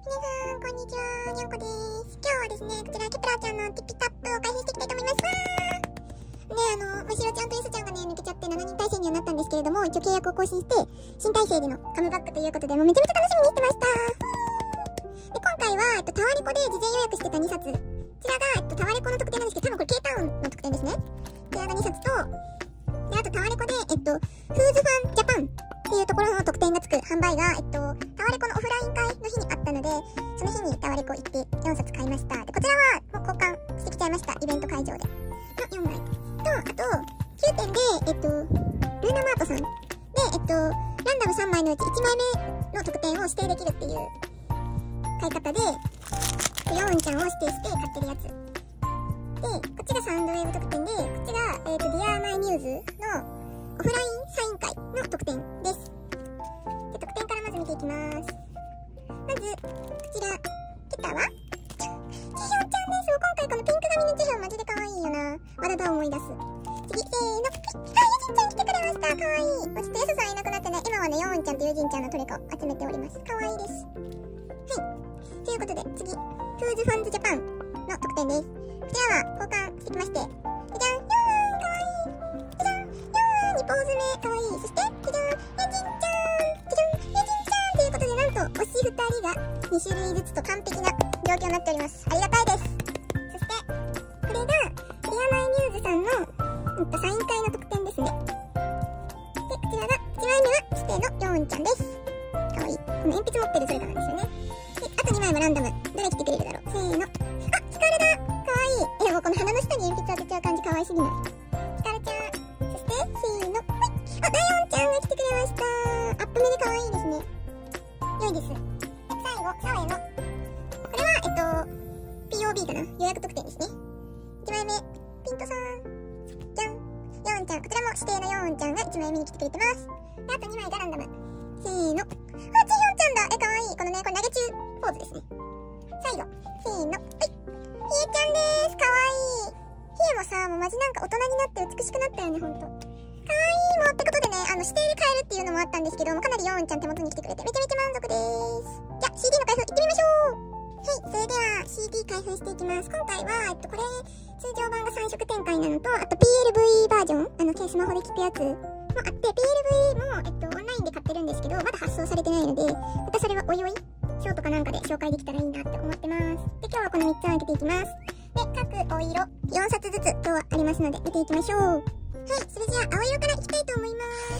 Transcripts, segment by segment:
皆さん、こんにちは。にゃんこです。今日はですね、こちら、ケプラーちゃんのティッピタップを開封していきたいと思います。ましろちゃんとエスちゃんがね、抜けちゃって7人体制にはなったんですけれども、一応契約を更新して、新体制でのカムバックということで、もうめちゃめちゃ楽しみにしてました。で、今回は、タワレコで事前予約してた2冊。こちらが、タワレコの特典なんですけど、多分これ K タウンの特典ですね。こちらが2冊と、で、あとタワレコで、フーズファンジャパンっていうところの特典がつく販売が、タワレコのオフライン会の日にあったので、その日にタワレコ行って4冊買いました。で、こちらはもう交換してきちゃいました。イベント会場で。の4枚。と、あと、9点で、ルーナマートさんで、ランダム3枚のうち1枚目の特典を指定できるっていう買い方で、ヨウンちゃんを指定して買ってるやつ。で、こっちがサウンドウェーブ特典で、こっちが、ディアーマイミューズのオフラインサイン会の特典です。で、特典からまず見ていきます。まず、こちら、ケタはチヒョンちゃんです。今回このピンク髪のチヒョンマジで可愛いよな。体を思い出す。次、せーの。ユジンちゃん来てくれました。可愛い。ちょっとエスさんいなくなってね、今はね、ヨウンちゃんとユジンちゃんのトレカを集めております。可愛いです。はい。ということで、次、フーズファンズジャパンの特典です。こちらは交換してきまして、じゃん、ヨウン可愛い。じゃん、ヨウン2ポーズ目可愛い。そして、じゃん、ユジンちゃん、じゃん、ユジンちゃんということで、なんと、推し2人が2種類ずつと完璧な状況になっております。ありがたいです。そして、これが、ディアマイミューズさんの、サイン会の特典ですね。で、こちらが、1枚目は指定のヨウンちゃんです。かわいい。この鉛筆持ってるそれからなんですよね。で、あと2枚もランダム。どれ来てくれるだろう。せーの。あ、ヒカルだ。かわいい。もうこの鼻の下に鉛筆当てちゃう感じかわいすぎない。ヒカルちゃん。そして、せーの。はい。あ、ダヨンちゃんが来てくれました。アップ目でかわいいですね。良いです。で、最後、サオエの。これは、POB かな。予約特典ですね。1枚目、ピントさん。じゃん。ヨウンちゃん。こちらも指定のヨウンちゃんが1枚目に来てくれてます。で、あと2枚がランダム。せーの。あ、チヒョンちゃんだ。かわいい。このね、これ投げ中ポーズですね。最後。せーの。はい。ヒエちゃんでーす。かわいい。ヒエもさ、もうマジなんか大人になって美しくなったよね、ほんと。かわいい。もうってことでね、指定で買えるっていうのもあったんですけども、かなりヨウンちゃん手元に来てくれてめちゃめちゃ満足でーす。じゃあ、CD の開封行ってみましょう。はい、それでは CD 開封していきます。今回は、これ、通常版が3色展開なのと、あと PLV バージョン、スマホで聞くやつもあって、PLV も、オンラインで買ってるんですけど、まだ発送されてないので、またそれはおいおい、ショートかなんかで紹介できたらいいなって思ってます。で、今日はこの3つを開けていきます。で、各お色、4冊ずつ今日はありますので、見ていきましょう。はい、それじゃあ、青色からいきたいと思います。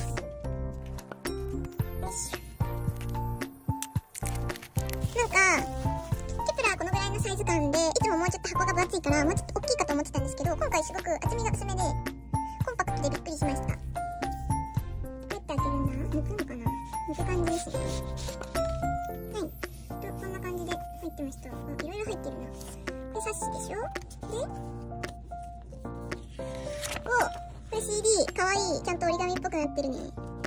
よしょ。なんか、ケプラーこのぐらいのサイズ感で、いつももうちょっと箱が分厚いから、もうちょっと大きいかと思ってたんですけど、今回すごく厚みが薄めで、コンパクトでびっくりしました。どうやって開けるんだ？抜くのかな？抜く感じですね。はい。こんな感じで入ってました。いろいろ入ってるな。これサッシでしょ？で、お！これ CD。かわいい。ちゃんと折り紙っぽくなってるね。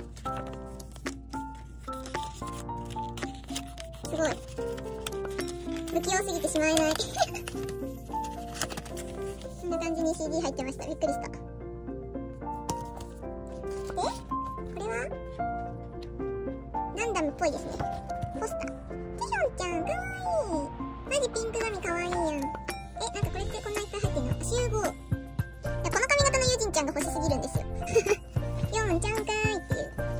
すごい。不器用すぎてしまえない。こんな感じに CD 入ってました。びっくりした。で、これはランダムっぽいですね。ポスター。チヒョンちゃん、かわいい。マジピンク髪かわいいやん。なんかこれってこんないっぱい入ってんの？集合。いや、この髪型のユジンちゃんが欲しすぎるんですよ。ヨウンちゃんかーいっていう。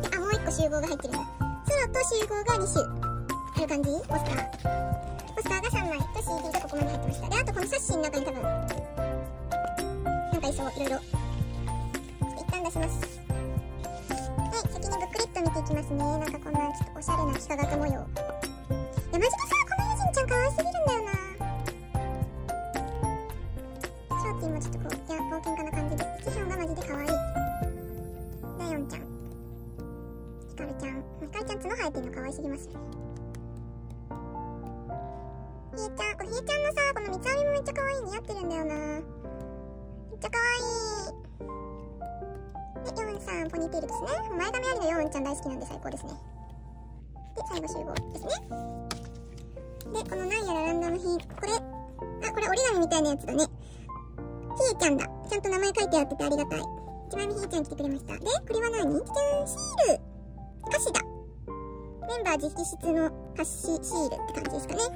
で、もう1個集合が入ってるんだ。ソロと集合が2種。ある感じ？ポスター。ポスターが3枚と CD がここまで入ってました。で、あとこのサッシの中に多分、なんかいそう、いろいろ。ちょっと一旦出します。はい、先にブックレット見ていきますね。なんかこんなちょっとおしゃれな幾何学模様。いや、マジでさ、このユジンちゃん可愛すぎるんだよな。ショーティーもちょっとこう、冒険家な感じで。ヒヒョンがマジで可愛い。ダヨンちゃん。ヒカルちゃん。ヒカルちゃん角生えてるの可愛すぎますよね。ヒエちゃん、これヒエちゃんのさ、この三つ編みもめっちゃ可愛い。似合ってるんだよな。めっちゃ可愛い。で、ヨウンさん、ポニーテールですね。前髪ありのヨウンちゃん大好きなんで最高ですね。で、最後集合ですね。で、このなんやらランダム品。これ折り紙みたいなやつだね。ヒエちゃんだ。ちゃんと名前書いてあっててありがたい。1枚目ヒエちゃん来てくれました。で、これは何？じゃん、シール。歌詞だ。 メンバー直筆の歌詞シールって感じですかね。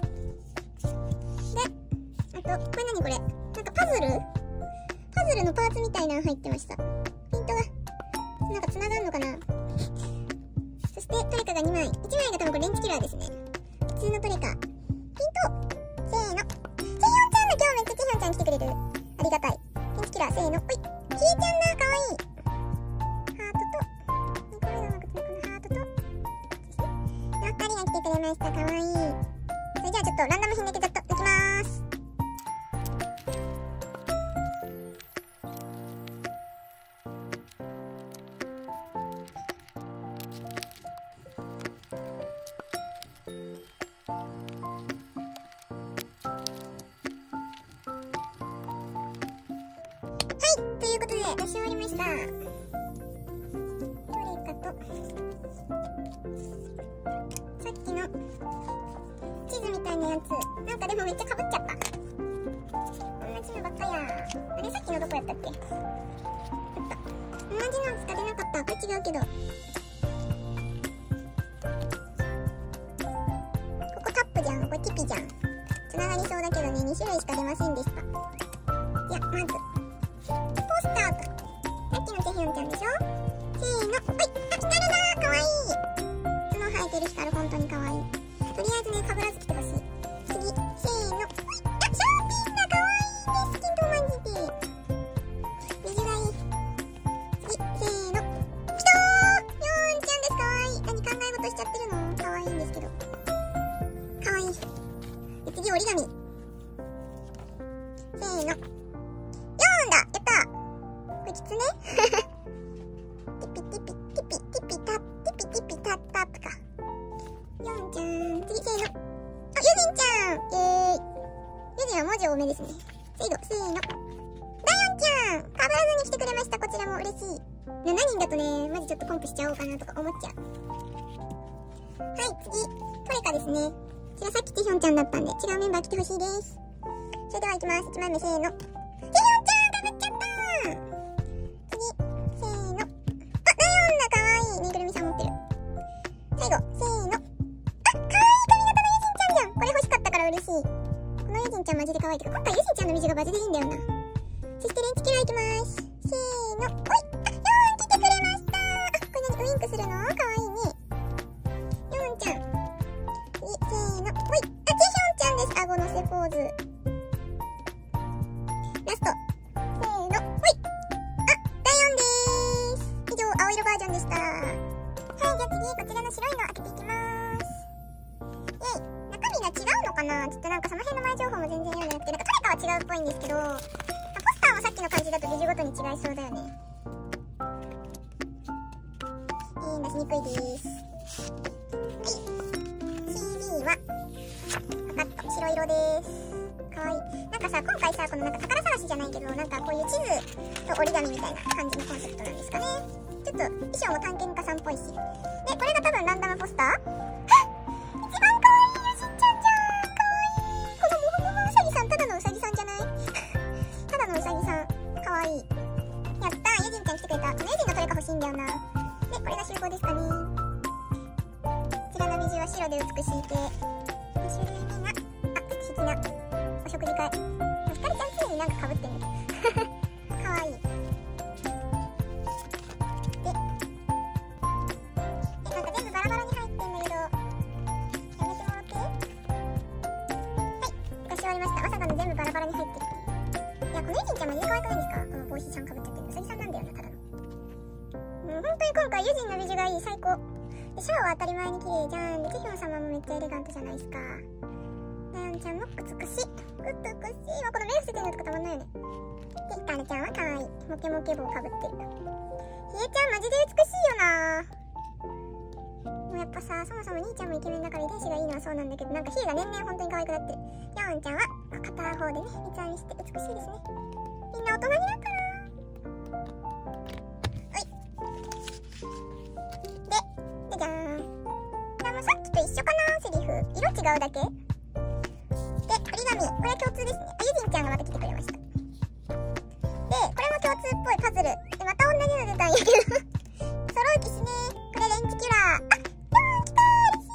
で、あと、これ何これ、なんかパズルのパーツみたいなの入ってました。ピントがなんか繋がんのかな。そしてトレカが2枚、1枚が多分これレンチキラーですね。普通のトレカ、ピント、せーの、チェヒョンちゃんだ。今日めっちゃチェヒョンちゃん来てくれる、ありがたい。レンチキラー、せーの、おい、キーちゃんだ、かわいい。ハートと、これがうまくつながるハートと、お二人が来てくれました。かわいい。それじゃあちょっとランダム品だけざっと抜きまーす。ということで出し終わりました。トレカとさっきの地図みたいなやつ、なんかでもめっちゃかぶっちゃった。同じのばっかや。あれさっきのどこやったっけ。あった。同じの使ってなかった。これ違うけど、ここタップじゃん、これティピじゃん。つながりそうだけどね、2種類しか出ませんでした。いや、まずポスターと、さっきのチェヒョンちゃんでしょ。せーの、はい、あ、光だー、かわいい。角生えてる光、本当にかわいい。とりあえずね、かぶらず来てほしい。次、せーの、はい、あ、シャーピンだ、かわいいですけど、マジで水がいい。次、せーの、来たー、ヨーンちゃんです、かわいい。何考え事しちゃってるの。かわいいんですけど、かわいい。で、次、折り紙、せーの、キツネティピティピティピティピタティピティピタタップか。ヨンちゃん、次、せーの、あ、ユジンちゃん、ユジンは文字多めですね。最後、せーの、ダヨンちゃん、かぶらずに来てくれました。こちらも嬉しい。7人だとね、マジちょっとコンプしちゃおうかなとか思っちゃう。はい、次、トレカですね。こちらさっきティヒョンちゃんだったんで、違うメンバー来てほしいです。それではいきます。1枚目、せーの、ティヒョンちゃん、かぶっちゃったー。最後、せーの。あ、かわいい髪型のユジンちゃんじゃん。これ欲しかったから嬉しい。このユジンちゃんマジで可愛いけど、今回ユジンちゃんのビジュがマジでいいんだよな。そしてレンチキラーいきます。せーの。おい、あ、ヨーン来てくれました。あ、これ何、ウインクするの？かわいいね。ヨーンちゃん。次、せーの。おい、あ、チェヒョンちゃんです。顎のせポーズ。ラスト。せーの。おい、あ、ダヨンでーす。以上、青色バージョンでした。はい、じゃあ次、こちらの白いの開けていきまーす。イェイ。中身が違うのかな？ちょっとなんかその辺の前情報も全然読んでなくて、なんかトレカは違うっぽいんですけど、ポスターもさっきの感じだとビジュごとに違いそうだよね。出しにくいでーす。はい。CD は、パカッと白色でーす。かわいい。なんかさ、今回さ、このなんか宝探しじゃないけど、なんかこういう地図と折り紙みたいな感じのコンセプトなんですかね。ちょっと衣装も探検家さんっぽいし。で、これが多分ランダムポスター？はっ！一番可愛いユジンちゃんじゃん！可愛い！このモフモフウサギさん、ただのウサギさんじゃない？ただのウサギさん。可愛い。やったー、ユジンちゃん来てくれた。このユジンのトレカ欲しいんだよな。で、これが集合ですかね。こちらのビジュは白で美しい系。2種類目が、あ、素敵なお食事会。ひかりちゃん常になんか被ってる。可愛い。バラバラに入ってる。いや、このユジンちゃんマジで可愛くないですか？この帽子ちゃんかぶっちゃってる。ウサギさんなんだよな、ただの。本当に今回ユジンのビジュがいい、最高。で、シャワーは当たり前に綺麗じゃん。で、テヒョン様もめっちゃエレガントじゃないですか。ダヨンちゃんも美しい。美しいわ。この目伏せてるのとかたまんないよね。で、ヒカルちゃんは可愛い。モケモケ帽かぶってる。ヒエちゃんマジで美しいよな。もうやっぱさ、そもそも兄ちゃんもイケメンだから遺伝子がいいのはそうなんだけど、なんかヒエが年々本当に可愛くなってる。ヨンちゃんは片方でね、三つ編みして美しいですね。みんな大人になったなー。はい。で、じゃじゃーん。これもさっきと一緒かな、セリフ。色違うだけで、折り紙。これは共通ですね。あ、ユジンちゃんがまた来てくれました。で、これも共通っぽいパズル。で、また同じの出たんやけど。揃う騎士ね。これレンチキュラー。あ、ヨーン来たー、嬉し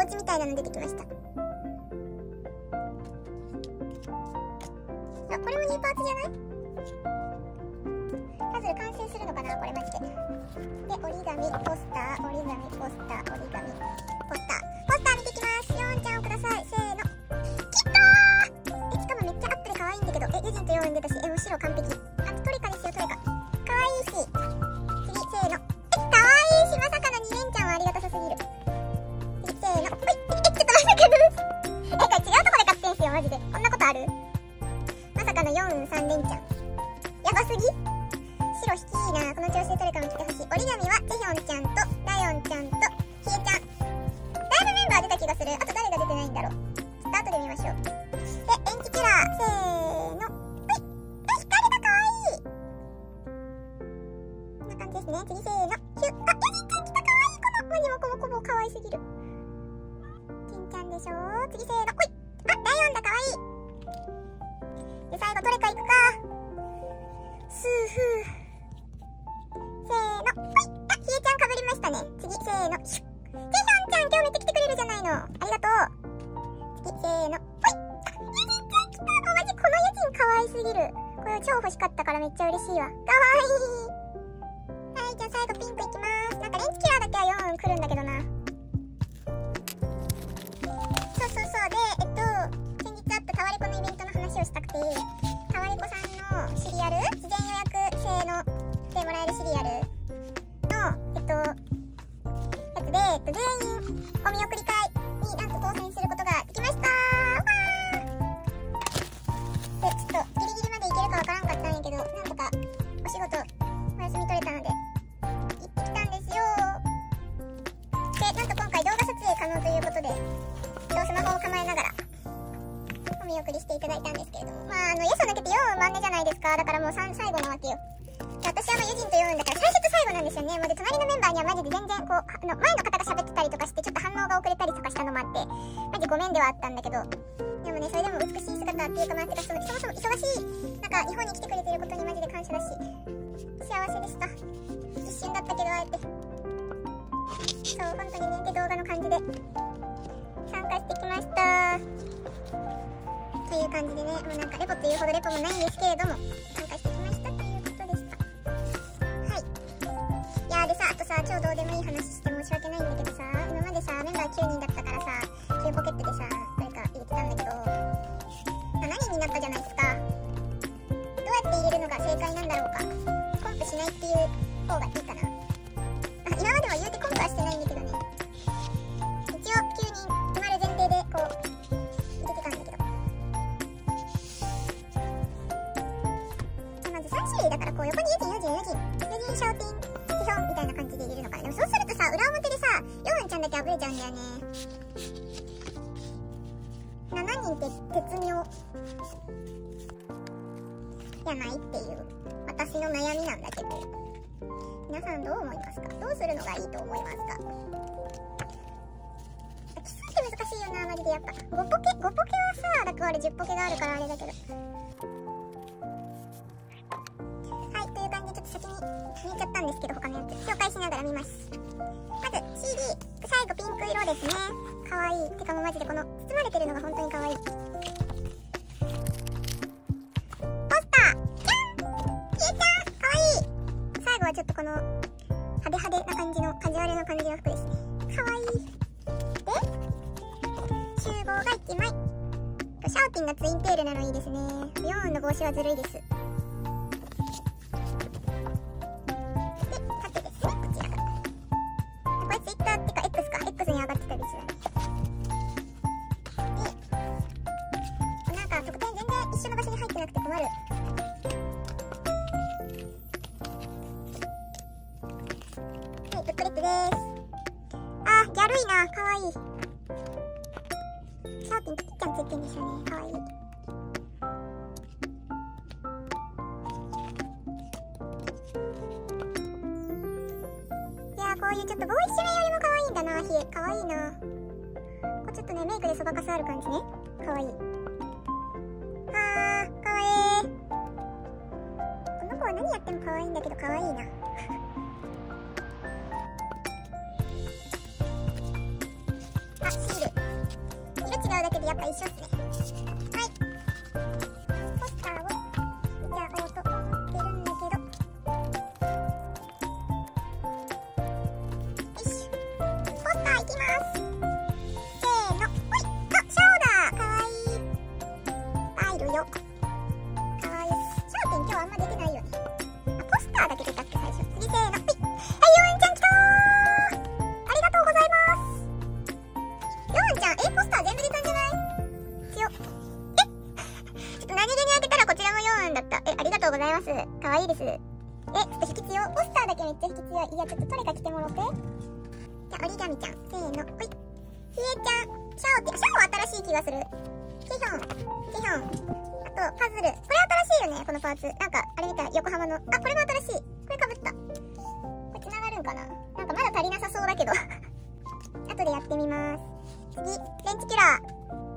チみたいなの出てきました。あ、これも2パーツじゃない？パズル完成するのかなこれマジで。で、折り紙、ポスター、折り紙、ポスター、折り紙、ポスター。ポスター見てきます。ヨンちゃんをください。せーの。きたー！しかもめっちゃアップで可愛いんだけど。ユジンとヨン出たし、むしろ完璧。あとトレカですよ、トレカ。可愛いし。次、せーの。可愛いし、まさかの2連チャンはありがたさすぎる。次、せーの。ほい。ちょっとまさかの。これ違うとこで買ってんすよ、マジで。こんなことある？まさかの4、3連チャン。やばすぎ？白引きいいな。この調子でトレカも来てほしい。折り紙はテヒョンちゃんとラヨンちゃんとヒエちゃん。だいぶメンバー出た気がする。あと誰が出てないんだろう。ちょっと後で見ましょう。で、延期キラー。せーの。ほい。光がかわいい。こんな感じですね。次せーの。ヒュッ。あ、ヨジンちゃん来た。かわいい。このワニもコモコモかわいすぎる。キンちゃんでしょ。次せーの。ほい。あ、ラヨンだ。かわいい。で、最後トレカいくか。スーフー。せーの。ほい。あ、ヒエちゃんかぶりましたね。次、せーの。シュッ。テヒョンちゃん、今日めっちゃ来てくれるじゃないの。ありがとう。次、せーの。ほい。あ、ユジンちゃん来た。もうマジこのユジンかわいすぎる。これ超欲しかったからめっちゃ嬉しいわ。かわいい。はい、じゃあ最後ピンクいきまーす。なんかレンチキラーだけは4来るんだけどな。そうそうそう。で、先日あったタワレコのイベントの話をしたくて、タワレコさんのシリアル、事前予約制のでもらえるシリアルの、やつで、全員お見送り会になんと当選することができましたー。で、ちょっとギリギリまで行けるかわからんかったんやけど、なんとかお仕事お休み取れたので、行ってきたんですよー。で、なんと今回動画撮影可能ということで、スマホを構えながら、お見送りしていただいたんですけれども。まあ、よそ抜けて4番目じゃないですか。だからもう最後なわけよ。で、私はユジンと4だから最初と最後なんですよね。もうで、隣のメンバーにはマジで全然こう、前の方が喋ってたりとかして、ちょっと反応が遅れたりとかしたのもあって、マジごめんではあったんだけど、でもね、それでも美しい姿っていうか、まあ、てかそもそも忙しい、なんか日本に来てくれてることにマジで感謝だし、幸せでした。一瞬だったけど会えて。そう、本当にね、で動画の感じで参加してきました。という感じでね、もうなんかレポというほどレポもないんですけれども、参加してきましたということでした。はい。いやーでさ、あとさ、超どうでもいい話して申し訳ないんだけどさ、今までさ、メンバー9人だったからさ、9ポケットでさ、誰か入れてたんだけど、7人になったじゃないですか。どうやって入れるのが正解なんだろうか。コンプしないっていう方がいいかな。今までは言うてコンプはしてないんだけどね。一応9人埋まる前提でこう入れてたんだけど、まず3種類だからこう横にユジン商店基本みたいな感じで入れるのかな。でもそうするとさ、裏表でさ、ヨウンちゃんだけあぶれちゃうんだよね。7人って絶妙やないっていう私の悩みなんだけど、皆さんどう思いますか？どうするのがいいと思いますか？奇数って難しいよな、マジで。やっぱ5ポケはさ、だから俺10ポケがあるからあれだけど。はい、という感じでちょっと先に見えちゃったんですけど、他のやつ紹介しながら見ます。まず CD、最後ピンク色ですね。かわいい。てかもうマジでこの包まれてるのが本当にかわいい。ポスター、キャン、キエちゃん、かわいい。最後はちょっとこの派手な感じのカジュアルな感じの服ですね。かわいい。で、集合が1枚。シャオティンがツインテールなのいいですね。4の帽子はずるいです。で、縦ですね、こちらが。これ Twitter ってか X か。X に上がってたりする。で、なんか特典全然一緒の場所に入ってなくて困る。はい、ブックレットです。あ、ギャルいな、かわいい。シャーティンクキッちゃんついてるんですよね、かわいい。いやー、こういうちょっとボーイッシュめよりもかわいいんだな、ヒエ。かわいいな。こうちょっとね、メイクでそばかすある感じね。かわいい。はー、かわいい。この子は何やってもかわいいんだけど、かわいいな。ああ、シール。色違うだけでやっぱ一緒っすね。はい。ポスターを見ちゃおうと思ってるんだけど。よし。ポスターいきます。せーの。ほい。あ、シャオだ。かわいい。パイルよ。かわいい。シャオテン今日あんま出てないよね。あ、ポスターだけ出たっけ最初。次せーの。ほい。はい、ヨウエンちゃん来たー。ありがとうございます。ヨウエンちゃん、ポスター全部出たんじゃない？強っ。ちょっと何気に開けたらこちらもヨウエンだった。ありがとうございます。かわいいです。ちょっと引き強。ポスターだけめっちゃ引き強い。いや、ちょっとトレカ来てもろて。じゃあ、折り紙ちゃん。せーの。ほい。ひえちゃん。シャオテン。シャオは新しい気がする。キヒョン。キヒョン。あと、パズル。これ新しいよね、このパーツ。なんか、あれ見たら横浜の。あ、これも新しい。これ被った。これ繋がるんかな？なんかまだ足りなさそうだけど。後でやってみます。次、レンチキュラー。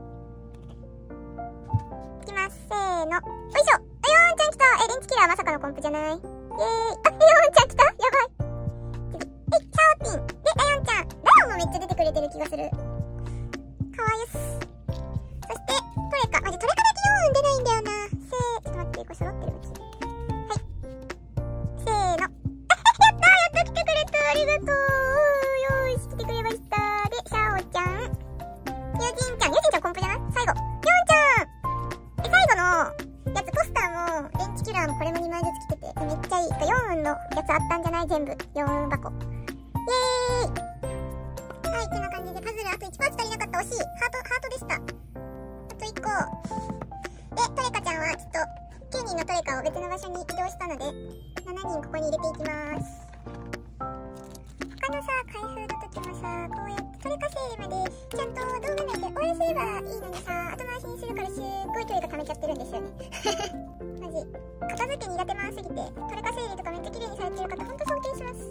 いきます。せーの。おいしょ。ヨウンちゃん来た。レンチキュラーまさかのコンプじゃない？イェーイ。あ、ヨウンちゃん来た。やばい。次、シャオティン。で、ラヨンちゃん。ラヨンもめっちゃ出てくれてる気がする。かわいいっす。そして、トレカ。マジトレカだけヨウン出ないんだよな。ちょっと待って、これ揃ってるうち。はい。せーの。やった来てくれた。ありがとう。よーし、来てくれました。で、シャオちゃん。ユジンちゃんコンプじゃない？最後。ヨウンちゃん。最後のやつ、ポスターも、レンチキュラーもこれも2枚ずつ来てて、めっちゃいい。ヨウンのやつあったんじゃない？全部。ヨウン箱。イェーイ。はい、こんな感じでパズルあと1パーツ足りなかった。惜しい。ハートでした。あと1個。で、トレカちゃんはちょっと、9人のトレカを別の場所に移動したので、7人ここに入れていきます。他のさ、開封の時もさ、こうやってトレカ整理までちゃんと動画内で終わらせればいいのにさ、後回しにするからすっごいトレカ溜めちゃってるんですよね。マジ。片付け苦手回すぎて、トレカ整理とかめっちゃ綺麗にされてる方、ほんと尊敬します。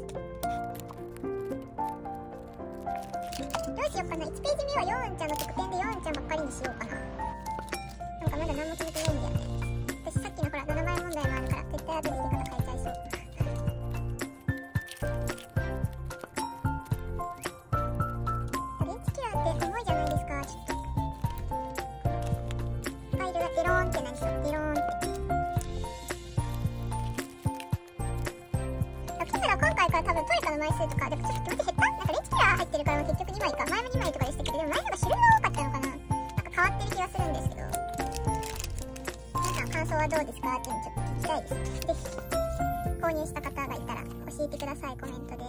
どうしようかな。1ページ目はヨウンちゃんの特典でヨウンちゃんばっかりにしようかな。なんかまだ何も決めてないんだよね。私さっきのほら7枚問題もあるから絶対後で入れ方変えちゃいそう。レンチキュラーって重いじゃないですか。ちょっとファイルがデローンってなりそう。デローンって来たら今回から多分トレカの枚数とかでもちょっと気持ち減った？なんかレンチキュラー入ってるから結局2枚か。前も2枚とかでしたけど、でも前の方が種類が多かったのかな。なんか変わってる気がするんですけど、皆さん感想はどうですかっていうのちょっと聞きたいです。ぜひ購入した方がいたら教えてください、コメントで。じ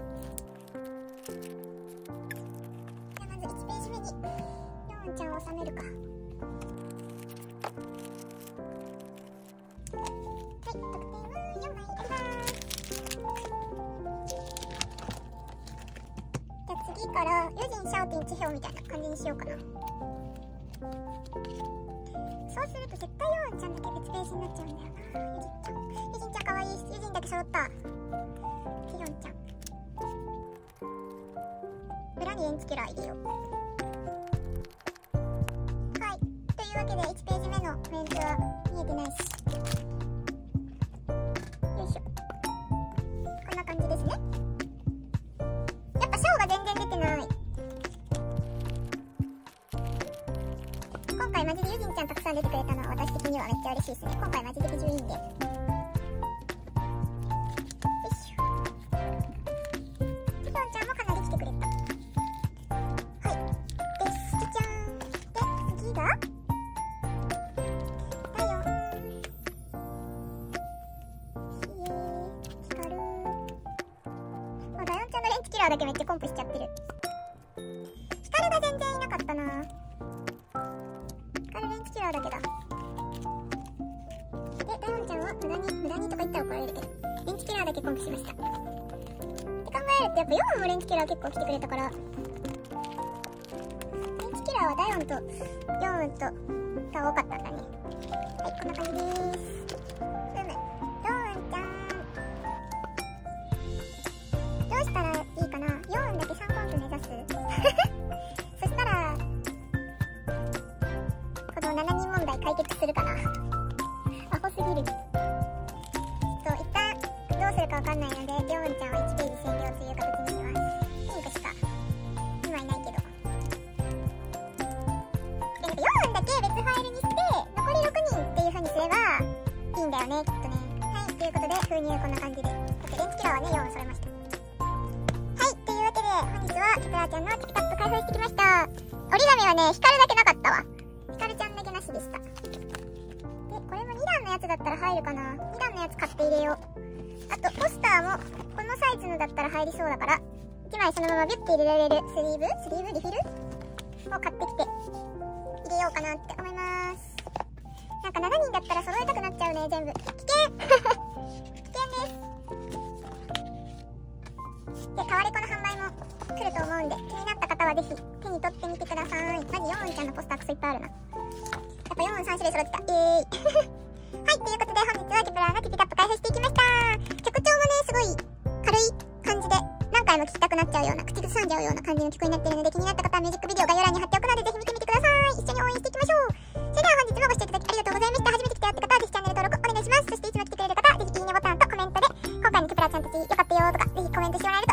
ゃあまず1ページ目にヨウンちゃんを収めるか。はい、得点は4枚あります。じゃあ次からユジン、シャオティン、チヒョウみたいな感じにしようかな。そうすると絶対ヨウンちゃんだけ別ページになっちゃうんだよな。ユジンちゃん。ユジンちゃんかわいい。ユジンだけ揃った。チヒョンちゃん。裏にレンチキュラー入れよう。はい。というわけで1ページ目のコメントは見えてないし。よいしょ。こんな感じですね。やっぱシャオが全然出てない。今回マジでユジンちゃんたくさん出てくれたのは私的にはめっちゃ嬉しいですね。今回マジで比重いいんで。よいしょ。チヒョンちゃんもかなり来てくれた。はい。で、スキちゃん。で、次がラヨン。ヒカル。もうラヨンちゃんのレンチキュラーだけめっちゃコンプしちゃってる。ヒカルが全然いなかったな。レンチキュラーだけだ。で、ラヨンちゃんは無駄にとか言ったら怒られるけど、レンチキュラーだけコンプしました。って考えるとやっぱヨウンもレンチキュラー結構来てくれたから、レンチキュラーはダヨンとヨウンとが多かったんだね。はい、こんな感じでーす。ヨウンちゃん。どうしたらいいかな。ヨウンだけ3コンプ目指す。そしたら、この7人問題解決するかな。アホすぎる。ちょっと一旦どうするかわかんないので、ヨウンちゃんは1ページ占領という形にします。ピンクしか今いないけど。 すればいいんだよね、きっとね。はい、ということで封入こんな感じで、レンチキラーはね4揃えました。はい、というわけで本日はケプラーちゃんのティピタップ開封してきました。折り紙はね、光るだけなかったわ。光ちゃんだけなしでした。で、これも2段のやつだったら入るかな。2段のやつ買って入れよう。あとポスターもこのサイズのだったら入りそうだから、1枚そのままビュッて入れられるスリーブリフルを買ってきて入れようかなって思います。なんか7人だったら揃えたくなっちゃうね、全部。危険危険です。で、タワレコの販売も来ると思うんで、気になった方はぜひ手に取ってみてください。マジ4音ちゃんのポスタークソいっぱいあるな。やっぱ4音3種類揃ってた。はい、ということで本日はケプラーのティピタップ開封していきました。曲調もね、すごい軽い感じで何回も聴きたくなっちゃうような、口ずさんじゃうような感じの曲になってるので、気になった方はミュージックビデオ概要欄に貼っておくのでぜひ見てみてください。一緒に応援していきましょう。それでは本日もご視聴いただきありがとうございました。初めて来たよって方はぜひチャンネル登録お願いします。そしていつも来てくれる方はぜひいいねボタンとコメントで今回のケプラーちゃんたち良かったよとかぜひコメントしてもらえると